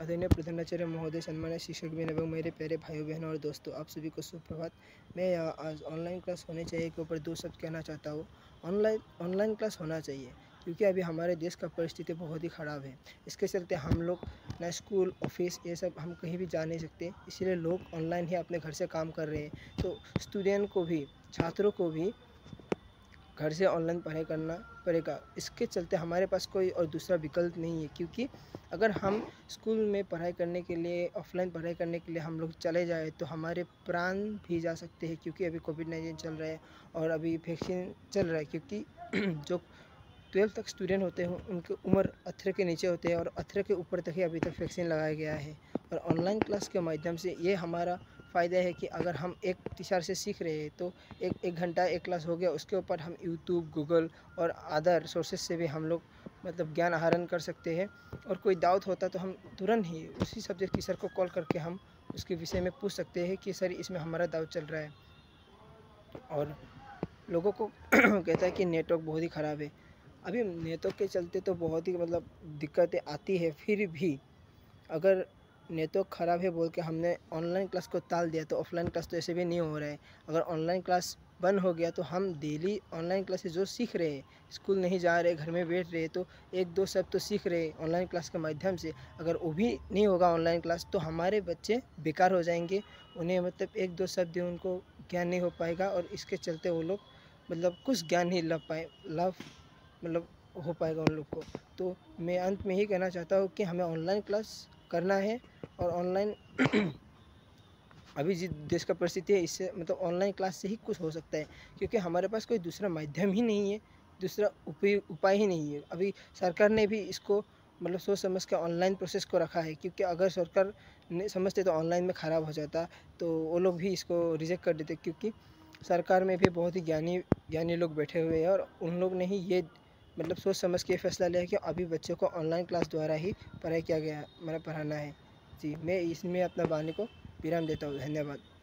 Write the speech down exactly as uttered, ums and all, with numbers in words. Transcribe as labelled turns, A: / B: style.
A: आदरणीय प्रधानाचार्य महोदय, सम्मानित शिक्षकगण एवं मेरे प्यारे भाइयों बहनों और दोस्तों, आप सभी को सुप्रभात। मैं यहाँ आज ऑनलाइन क्लास होने चाहिए के ऊपर दो शब्द कहना चाहता हूँ। ऑनलाइन ऑनलाइन क्लास होना चाहिए क्योंकि अभी हमारे देश का परिस्थिति बहुत ही ख़राब है। इसके चलते हम लोग ना स्कूल, ऑफिस ये सब हम कहीं भी जा नहीं सकते, इसीलिए लोग ऑनलाइन ही अपने घर से काम कर रहे हैं। तो स्टूडेंट को भी, छात्रों को भी घर से ऑनलाइन पढ़ाई करना पड़ेगा। इसके चलते हमारे पास कोई और दूसरा विकल्प नहीं है, क्योंकि अगर हम स्कूल में पढ़ाई करने के लिए, ऑफलाइन पढ़ाई करने के लिए हम लोग चले जाए तो हमारे प्राण भी जा सकते हैं, क्योंकि अभी कोविड नाइन्टीन चल रहा है और अभी वैक्सीन चल रहा है। क्योंकि जो ट्वेल्थ तक स्टूडेंट होते हैं उनकी उम्र अठारह के नीचे होते हैं और अठारह के ऊपर तक ही अभी तक वैक्सीन लगाया गया है। और ऑनलाइन क्लास के माध्यम से ये हमारा फ़ायदा है कि अगर हम एक टीचर से सीख रहे हैं तो एक एक घंटा एक क्लास हो गया, उसके ऊपर हम यूट्यूब, गूगल और अदर सोर्सेज से भी हम लोग मतलब ज्ञान आहरण कर सकते हैं। और कोई डाउट होता तो हम तुरंत ही उसी सब्जेक्ट टीचर को कॉल करके हम उसके विषय में पूछ सकते हैं कि सर इसमें हमारा डाउट चल रहा है। और लोगों को कहता है कि नेटवर्क बहुत ही ख़राब है। अभी नेटवर्क के चलते तो बहुत ही मतलब दिक्कतें आती है, फिर भी अगर नेटवर्क ख़राब है बोल के हमने ऑनलाइन क्लास को टाल दिया तो ऑफलाइन क्लास तो ऐसे भी नहीं हो रहा है। अगर ऑनलाइन क्लास बंद हो गया तो हम डेली ऑनलाइन क्लासेस जो सीख रहे हैं, स्कूल नहीं जा रहे, घर में बैठ रहे, तो एक दो शब्द तो सीख रहे ऑनलाइन क्लास के माध्यम से। अगर वो भी नहीं होगा ऑनलाइन क्लास तो हमारे बच्चे बेकार हो जाएंगे। उन्हें मतलब एक दो शब्द उनको ज्ञान नहीं हो पाएगा और इसके चलते वो लोग मतलब कुछ ज्ञान नहीं लग पाए लाभ मतलब हो पाएगा उन लोग को। तो मैं अंत में ही कहना चाहता हूँ कि हमें ऑनलाइन क्लास करना है। और ऑनलाइन अभी जिस देश का परिस्थिति है, इससे मतलब ऑनलाइन क्लास से ही कुछ हो सकता है, क्योंकि हमारे पास कोई दूसरा माध्यम ही नहीं है, दूसरा उपाय उपाय ही नहीं है। अभी सरकार ने भी इसको मतलब सोच समझ के ऑनलाइन प्रोसेस को रखा है, क्योंकि अगर सरकार नहीं समझते तो ऑनलाइन में ख़राब हो जाता, तो वो लोग भी इसको रिजेक्ट कर देते। क्योंकि सरकार में भी बहुत ही ज्ञानी ज्ञानी लोग बैठे हुए हैं और उन लोग ने ही ये मतलब सोच समझ के फैसला लिया कि अभी बच्चों को ऑनलाइन क्लास द्वारा ही पढ़ाई किया गया मतलब पढ़ाना है। जी, मैं इसमें अपना वाणी को विराम देता हूँ। धन्यवाद।